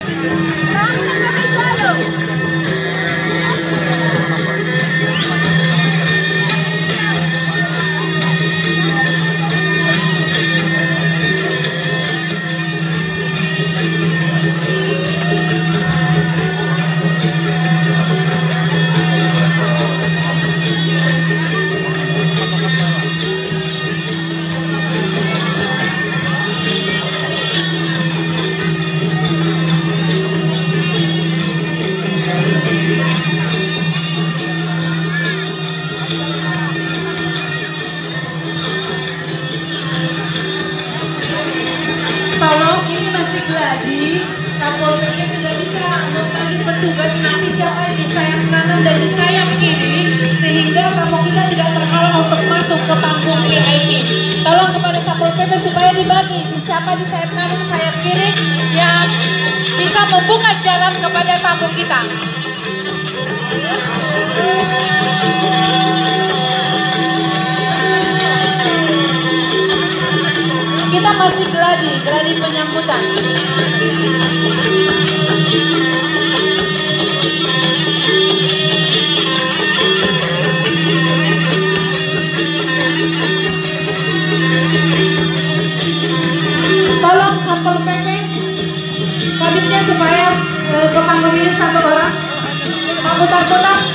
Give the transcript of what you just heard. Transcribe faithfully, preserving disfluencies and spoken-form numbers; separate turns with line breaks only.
Tolong, ini masih geladi. Satpol P P sudah bisa membagi petugas nanti siapa yang di sayap kanan dan di sayap kiri, sehingga tamu kita tidak terhalang untuk masuk ke panggung V I P. Tolong kepada Satpol P P supaya dibagi di siapa di sayap kanan, sayap kiri yang bisa membuka jalan kepada tamu kita. Kita masih geladi, geladi penyambutan. Tolong Satpol P P kabitnya supaya eh, ke panggung ini satu orang memutar-putar